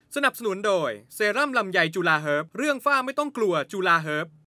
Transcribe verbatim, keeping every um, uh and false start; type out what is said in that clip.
สนับสนุนโดยเซรั่มลำไยจุฬาเฮิร์บเรื่องฝ้าไม่ต้องกลัวจุฬาเฮิร์บ